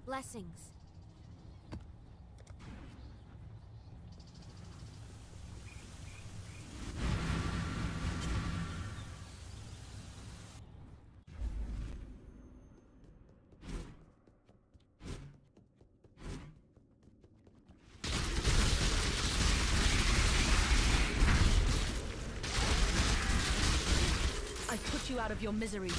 Blessings. I put you out of your misery.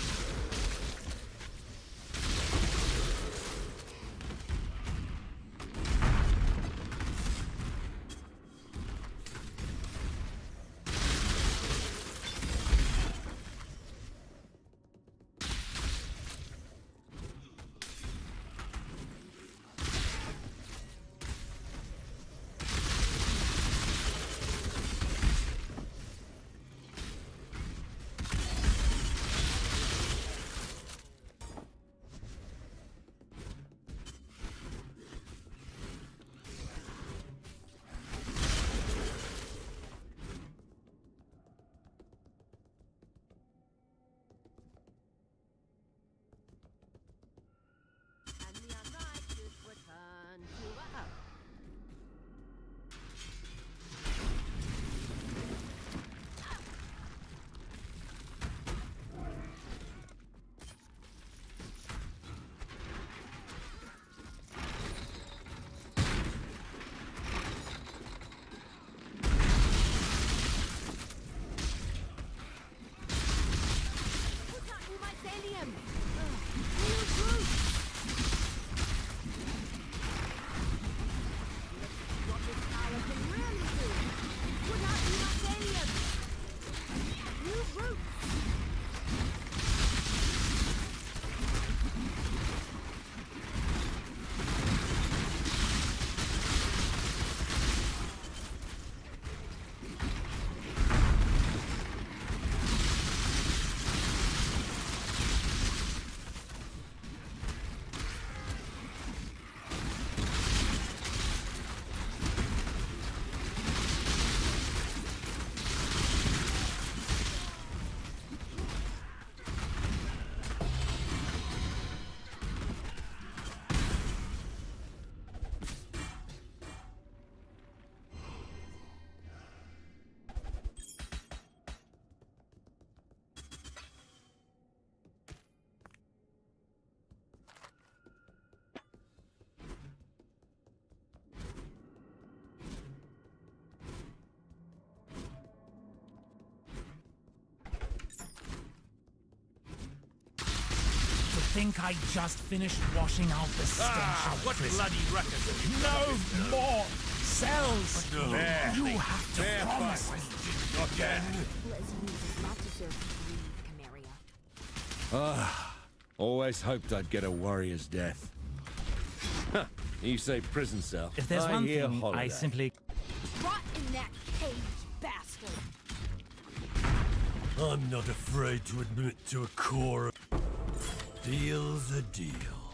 Think I just finished washing out the stench of what prison. bloody ruckus have you No more cells! No. You have to promise me. Again? Always hoped I'd get a warrior's death. Huh, you say prison cell. If there's I one hear thing, holiday. I simply... Rot in that cage, bastard! I'm not afraid to admit to a core. Deal's a deal.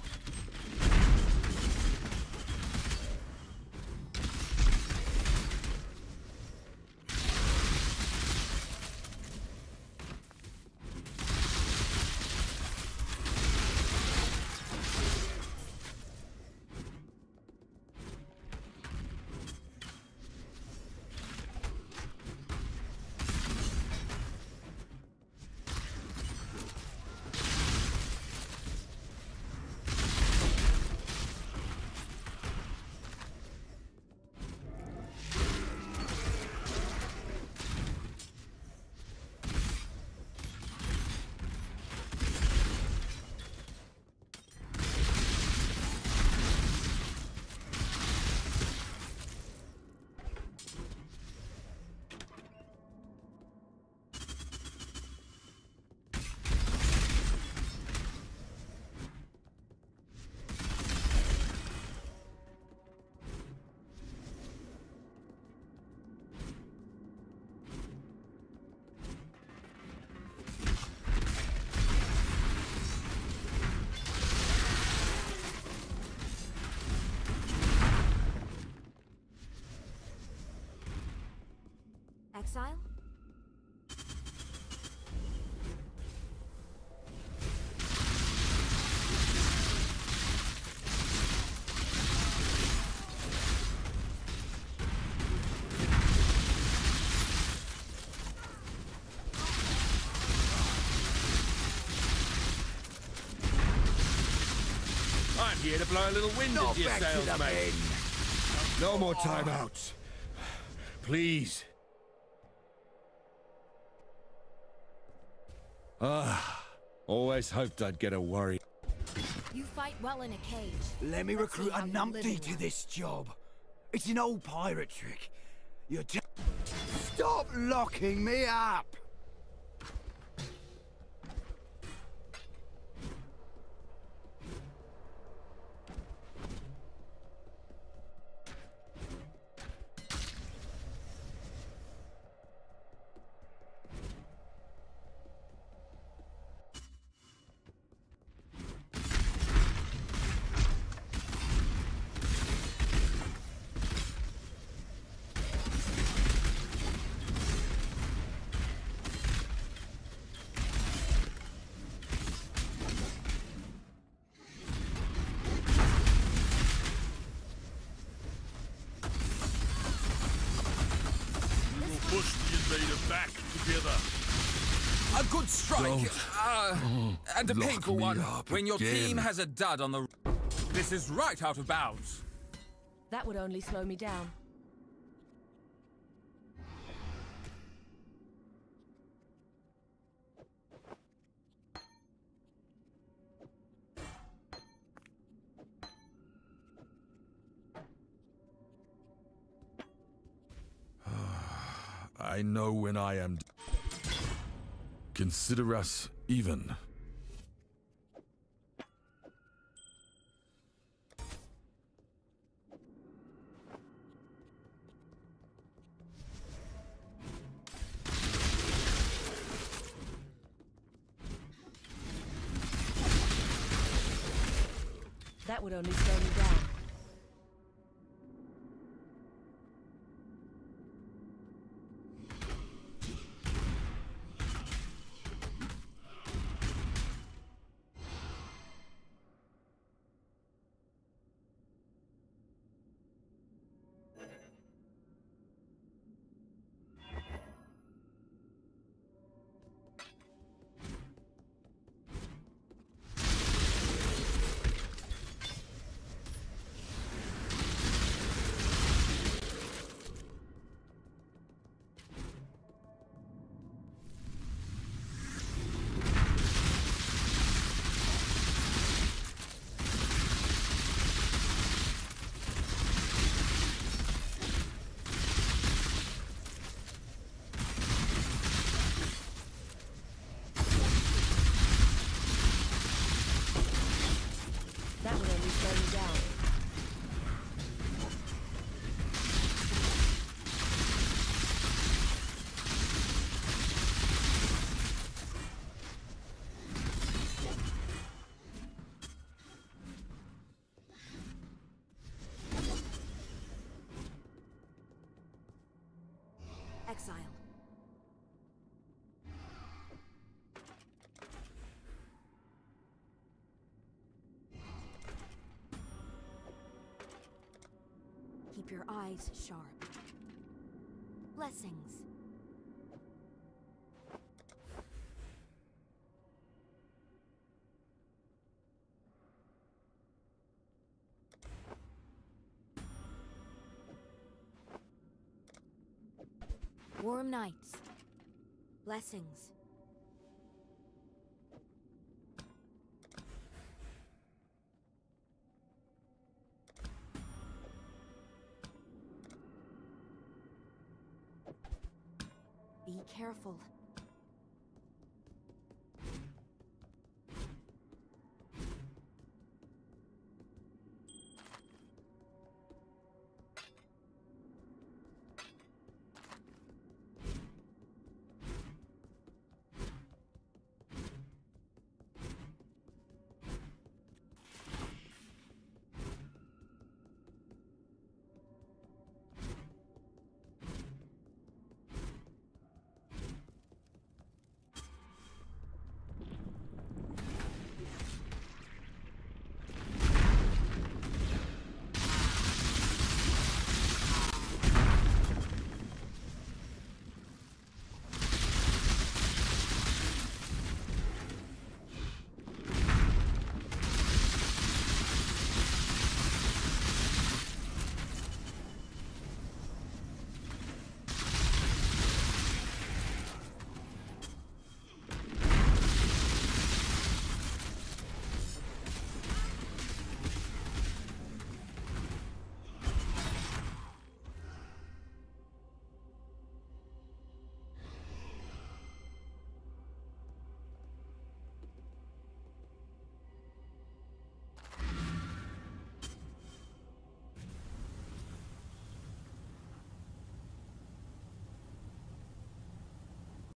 Exile? here to blow a little wind into your sails, mate. No more timeouts. Please. Always hoped I'd get a warrior. You fight well in a cage. Let me Let's see recruit a how you live numpty in to one. this job. It's an old pirate trick. Stop locking me up! Push the invader back together. A good strike, and a lock painful me one up when your again. team has a dud on the... This is right out of bounds. That would only slow me down. I know when I am. Consider us even. That would only slow me down. That would only slow me down. Exile. Keep your eyes sharp. Blessings. Warm nights. Blessings. Be careful.